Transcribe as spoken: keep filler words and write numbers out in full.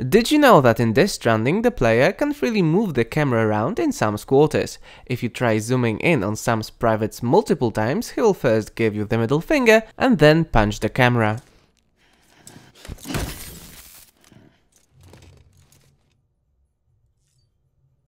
Did you know that in this Stranding the player can freely move the camera around in Sam's quarters? If you try zooming in on Sam's privates multiple times, he will first give you the middle finger and then punch the camera.